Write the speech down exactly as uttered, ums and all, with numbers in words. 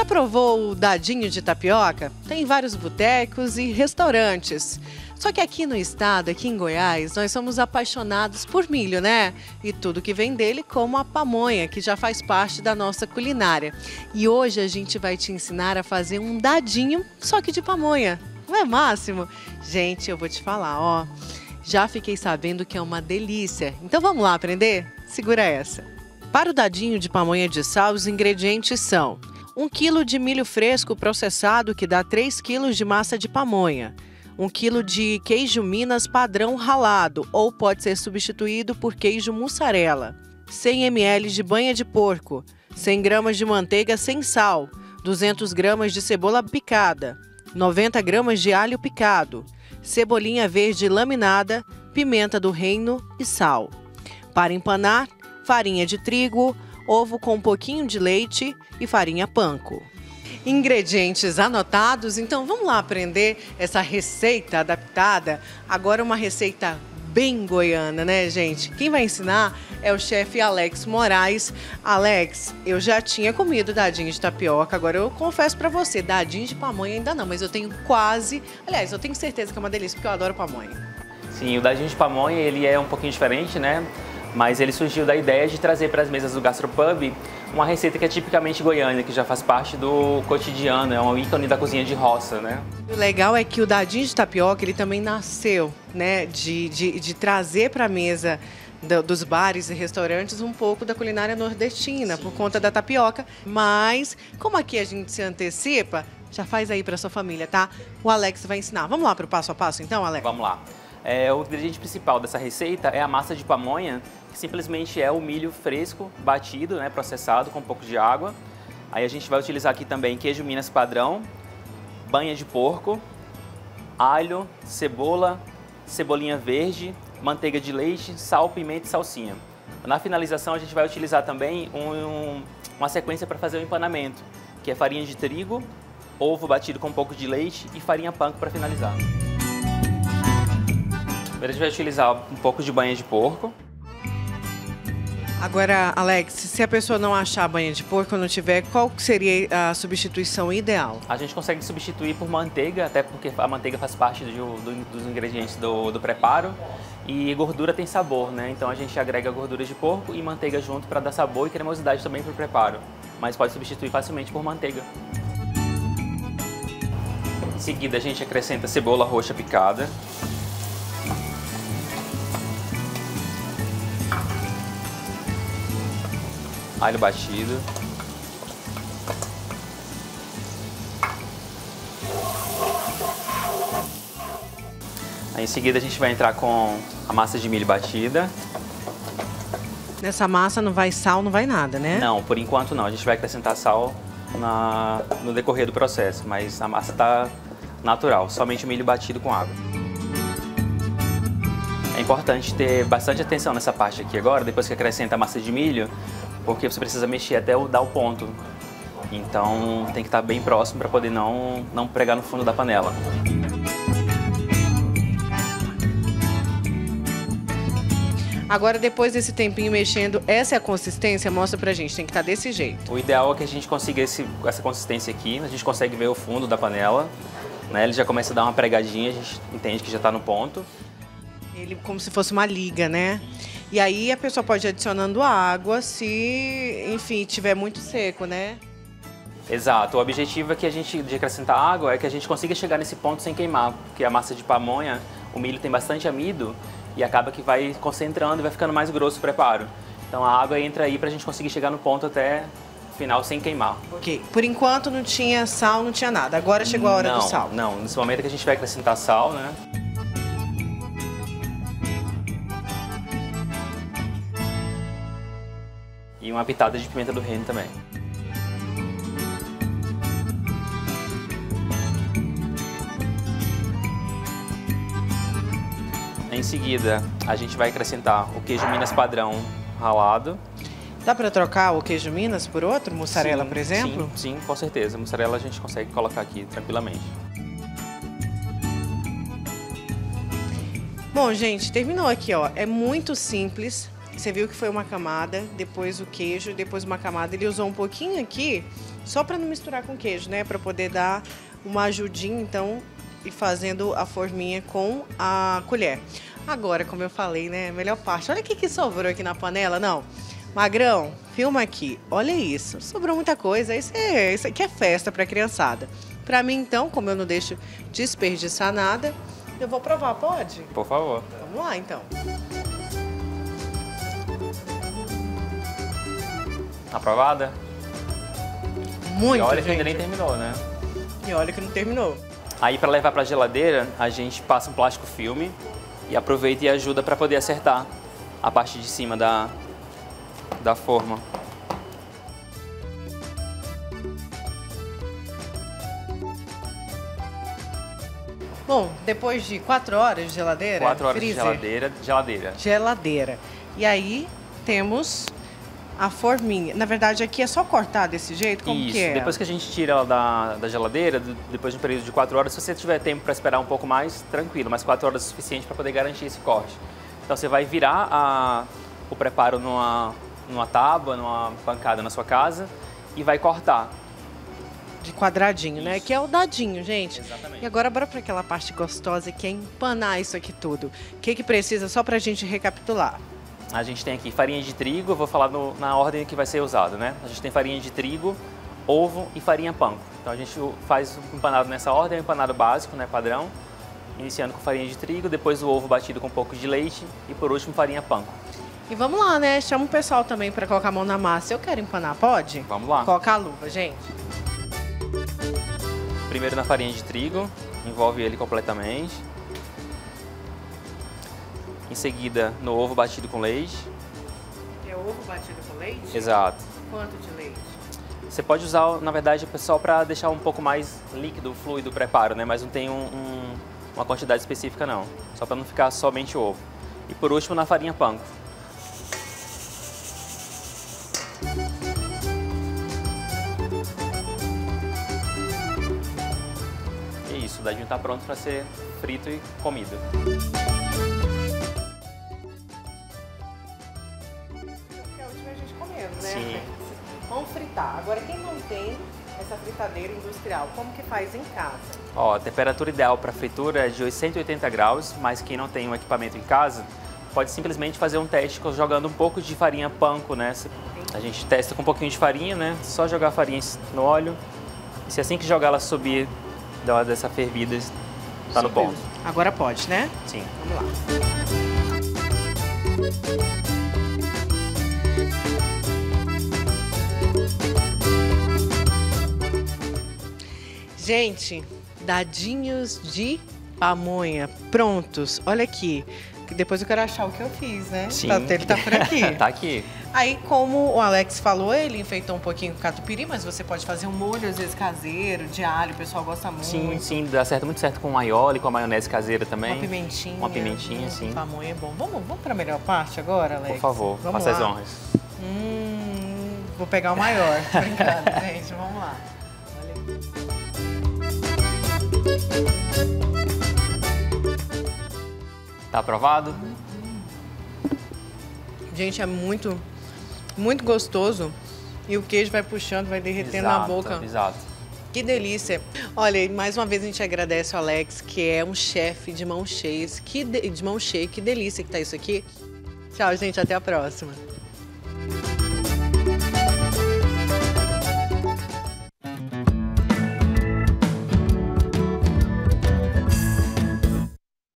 provou o dadinho de tapioca? Tem vários botecos e restaurantes. Só que aqui no estado, aqui em Goiás, nós somos apaixonados por milho, né? E tudo que vem dele, como a pamonha, que já faz parte da nossa culinária. E hoje a gente vai te ensinar a fazer um dadinho, só que de pamonha. Não é máximo? Gente, eu vou te falar, ó. Já fiquei sabendo que é uma delícia. Então vamos lá aprender? Segura essa. Para o dadinho de pamonha de sal, os ingredientes são um quilo de milho fresco processado, que dá três quilos de massa de pamonha. um quilo de queijo Minas padrão ralado, ou pode ser substituído por queijo mussarela. cem mililitros de banha de porco. cem gramas de manteiga sem sal. duzentas gramas de cebola picada. noventa gramas de alho picado. Cebolinha verde laminada, pimenta do reino e sal. Para empanar, farinha de trigo, ovo com um pouquinho de leite e farinha panko. Ingredientes anotados, então vamos lá aprender essa receita adaptada. Agora uma receita bem goiana, né, gente? Quem vai ensinar é o chefe Alex Moraes. Alex, eu já tinha comido dadinho de tapioca, agora eu confesso pra você, dadinho de pamonha ainda não, mas eu tenho quase... Aliás, eu tenho certeza que é uma delícia, porque eu adoro pamonha. Sim, o dadinho de pamonha, ele é um pouquinho diferente, né? Mas ele surgiu da ideia de trazer para as mesas do Gastropub uma receita que é tipicamente goiana, que já faz parte do cotidiano, é um ícone da cozinha de roça, né? O legal é que o dadinho de tapioca, ele também nasceu, né, de, de, de trazer para a mesa do, dos bares e restaurantes um pouco da culinária nordestina, sim, por conta da tapioca. Mas, como aqui a gente se antecipa, já faz aí para sua família, tá? O Alex vai ensinar. Vamos lá para o passo a passo, então, Alex? Vamos lá. É, o ingrediente principal dessa receita é a massa de pamonha, que simplesmente é o milho fresco, batido, né, processado com um pouco de água. Aí a gente vai utilizar aqui também queijo Minas padrão, banha de porco, alho, cebola, cebolinha verde, manteiga de leite, sal, pimenta e salsinha. Na finalização a gente vai utilizar também um, um, uma sequência para fazer o empanamento, que é farinha de trigo, ovo batido com um pouco de leite e farinha panko para finalizar. Primeiro a gente vai utilizar um pouco de banha de porco. Agora, Alex, se a pessoa não achar a banha de porco ou não tiver, qual seria a substituição ideal? A gente consegue substituir por manteiga, até porque a manteiga faz parte do, do, dos ingredientes do, do preparo. E gordura tem sabor, né? Então a gente agrega gordura de porco e manteiga junto para dar sabor e cremosidade também para o preparo. Mas pode substituir facilmente por manteiga. Em seguida a gente acrescenta cebola roxa picada. Alho batido. Aí em seguida a gente vai entrar com a massa de milho batida. Nessa massa não vai sal, não vai nada, né? Não, por enquanto não. A gente vai acrescentar sal na, no decorrer do processo, mas a massa tá natural, somente o milho batido com água. É importante ter bastante atenção nessa parte aqui agora, depois que acrescenta a massa de milho, porque você precisa mexer até o, dar o ponto. Então tem que estar bem próximo para poder não, não pregar no fundo da panela. Agora, depois desse tempinho mexendo, essa é a consistência? Mostra pra gente, tem que estar desse jeito. O ideal é que a gente consiga esse, essa consistência aqui, a gente consegue ver o fundo da panela, né? Ele já começa a dar uma pregadinha, a gente entende que já está no ponto. Ele como se fosse uma liga, né? E aí a pessoa pode ir adicionando água se, enfim, tiver muito seco, né? Exato. O objetivo é que a gente, de acrescentar água, é que a gente consiga chegar nesse ponto sem queimar, porque a massa de pamonha, o milho tem bastante amido e acaba que vai concentrando e vai ficando mais grosso o preparo. Então a água entra aí pra gente conseguir chegar no ponto até o final sem queimar. Ok. Por enquanto não tinha sal, não tinha nada. Agora chegou a hora não, do sal. Não, nesse momento é que a gente vai acrescentar sal, né? E uma pitada de pimenta do reino também. Em seguida, a gente vai acrescentar o queijo Minas padrão ralado. Dá para trocar o queijo Minas por outro? Mussarela, sim, por exemplo? Sim, sim, com certeza. Mussarela a gente consegue colocar aqui tranquilamente. Bom, gente, terminou aqui, ó. É muito simples. Você viu que foi uma camada, depois o queijo, depois uma camada. Ele usou um pouquinho aqui só para não misturar com queijo, né? Para poder dar uma ajudinha, então, e fazendo a forminha com a colher. Agora, como eu falei, né? Melhor parte. Olha o que, que sobrou aqui na panela, não. Magrão, filma aqui. Olha isso. Sobrou muita coisa. Isso, é, isso aqui é festa para criançada. Para mim, então, como eu não deixo desperdiçar nada, eu vou provar, pode? Por favor. Vamos lá, então. Aprovada? Muito, E olha gente. que ainda nem terminou, né? E olha que não terminou. Aí, para levar para a geladeira, a gente passa um plástico filme e aproveita e ajuda para poder acertar a parte de cima da, da forma. Bom, depois de quatro horas de geladeira, Quatro horas freezer, de geladeira, geladeira. geladeira. E aí temos a forminha. Na verdade, aqui é só cortar desse jeito? Como Isso, que é? depois que a gente tira ela da, da geladeira, do- depois de um período de quatro horas, se você tiver tempo para esperar um pouco mais, tranquilo, mas quatro horas é suficiente para poder garantir esse corte. Então você vai virar a, o preparo numa, numa tábua, numa bancada na sua casa e vai cortar. De quadradinho, né? Isso. Que é o dadinho, gente. Exatamente. E agora bora para aquela parte gostosa que é empanar isso aqui tudo. O que que precisa só pra gente recapitular? A gente tem aqui farinha de trigo, eu vou falar no- na ordem que vai ser usado, né? A gente tem farinha de trigo, ovo e farinha panko. Então a gente faz o empanado nessa ordem, é o empanado básico, né, padrão. Iniciando com farinha de trigo, depois o ovo batido com um pouco de leite e por último farinha panko. E vamos lá, né? Chama o pessoal também para colocar a mão na massa. Eu quero empanar, pode? Vamos lá. Colocar a luva, gente. Primeiro na farinha de trigo, envolve ele completamente. Em seguida no ovo batido com leite. É ovo batido com leite? Exato. Quanto de leite? Você pode usar, na verdade, só para deixar um pouco mais líquido, fluido o preparo, né? Mas não tem um- um- uma quantidade específica não. Só para não ficar somente o ovo. E por último na farinha panko. E isso, o dadinho está pronto para ser frito e comido. Que é a última a gente comendo, né? Sim. Vamos fritar. Agora, quem não tem essa fritadeira industrial, como que faz em casa? Ó, a temperatura ideal para fritura é de cento e oitenta graus, mas quem não tem um equipamento em casa, pode simplesmente fazer um teste jogando um pouco de farinha panko, né? A gente testa com um pouquinho de farinha, né? Só jogar a farinha no óleo. E se assim que jogar ela subir dessa fervida, tá no ponto. Agora pode, né? Sim. Vamos lá. Gente, dadinhos de pamonha prontos. Olha aqui. Que depois eu quero achar o que eu fiz, né? Sim. Tá- Ele tá por aqui. Tá aqui. Aí, como o Alex falou, ele enfeitou um pouquinho com catupiry, mas você pode fazer um molho, às vezes, caseiro, de alho, o pessoal gosta muito. Sim, sim, dá certo, muito certo com aioli, com a maionese caseira também. Uma pimentinha. Uma pimentinha, hum, sim. Pamonha é bom. Vamos, vamos pra melhor parte agora, Alex? Por favor, vamos faça as lá. honras. Hum, vou pegar o maior. Tô brincando, gente. Vamos lá. Olha aqui. Tá aprovado? Gente, é muito, muito gostoso. E o queijo vai puxando, vai derretendo na Exato, boca. Exato. Que delícia. Olha, e mais uma vez a gente agradece ao Alex, que é um chefe de mão cheia. Que de, de mão cheia, que delícia que tá isso aqui. Tchau, gente. Até a próxima.